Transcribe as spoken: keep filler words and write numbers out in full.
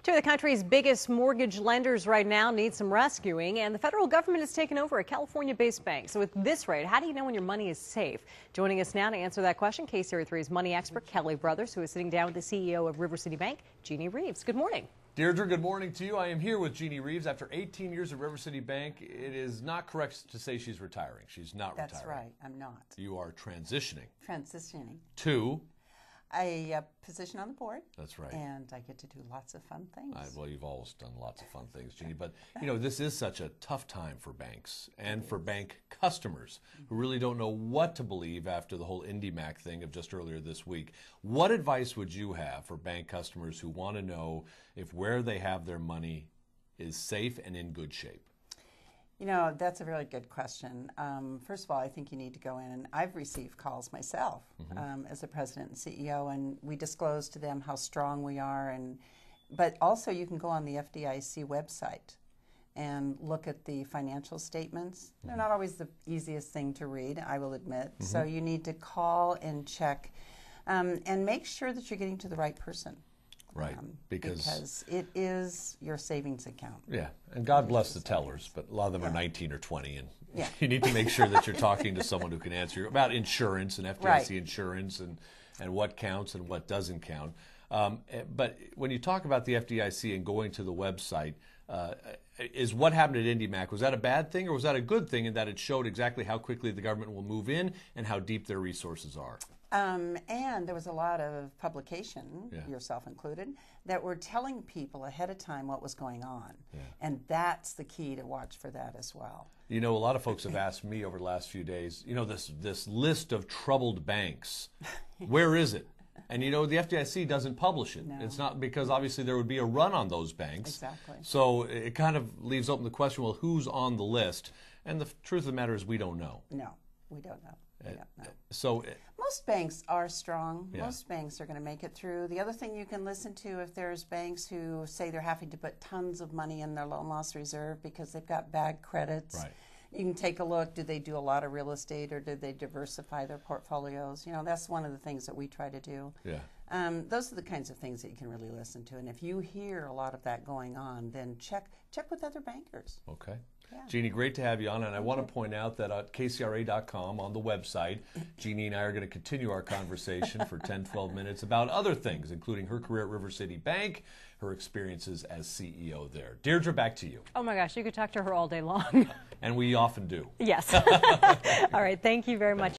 Two of the country's biggest mortgage lenders right now need some rescuing, and the federal government has taken over a California-based bank. So with this rate, how do you know when your money is safe? Joining us now to answer that question, K C R A three's money expert, Kelly Brothers, who is sitting down with the C E O of River City Bank, Jeanne Reaves. Good morning. Deirdre, good morning to you. I am here with Jeanne Reaves. After eighteen years at River City Bank, it is not correct to say she's retiring. She's not That's retiring. That's right. I'm not. You are transitioning. Transitioning. To? A uh, position on the board. That's right. And I get to do lots of fun things. I, well, you've always done lots of fun things, Jeanne. But, you know, this is such a tough time for banks and for bank customers who really don't know what to believe after the whole IndyMac thing of just earlier this week. What advice would you have for bank customers who want to know if where they have their money is safe and in good shape? You know, that's a really good question. Um, first of all, I think you need to go in, and I've received calls myself mm-hmm. um, as a president and C E O, and we disclose to them how strong we are. And but also you can go on the F D I C website and look at the financial statements. Mm-hmm. They're not always the easiest thing to read, I will admit. Mm-hmm. So you need to call and check um, and make sure that you're getting to the right person. Right, um, because, because it is your savings account. Yeah, and God bless the tellers, but a lot of them yeah. are nineteen or twenty, and yeah. you need to make sure that you're talking to someone who can answer you about insurance and F D I C right. insurance and, and what counts and what doesn't count. Um, but when you talk about the F D I C and going to the website, uh, is what happened at IndyMac, was that a bad thing or was that a good thing in that it showed exactly how quickly the government will move in and how deep their resources are? Um, and there was a lot of publication, yeah. yourself included, that were telling people ahead of time what was going on. Yeah. And that's the key to watch for that as well. You know, a lot of folks have asked me over the last few days, you know, this, this list of troubled banks, where is it? And, you know, the F D I C doesn't publish it. No. It's not because, obviously, there would be a run on those banks. Exactly. So it kind of leaves open the question, well, who's on the list? And the truth of the matter is we don't know. No, we don't know. We don't know. So most banks are strong. Yeah. Most banks are going to make it through. The other thing you can listen to, if there's banks who say they're having to put tons of money in their loan loss reserve because they've got bad credits, right. you can take a look. Do they do a lot of real estate, or do they diversify their portfolios? You know, that's one of the things that we try to do. Yeah. Um, those are the kinds of things that you can really listen to. And if you hear a lot of that going on, then check check with other bankers. Okay. Yeah. Jeanne, great to have you on, and I Thank want you. to point out that at K C R A dot com on the website, Jeanne and I are going to continue our conversation for ten, twelve minutes about other things, including her career at River City Bank, her experiences as C E O there. Deirdre, back to you. Oh my gosh, you could talk to her all day long. And we often do. Yes. All right, thank you very much.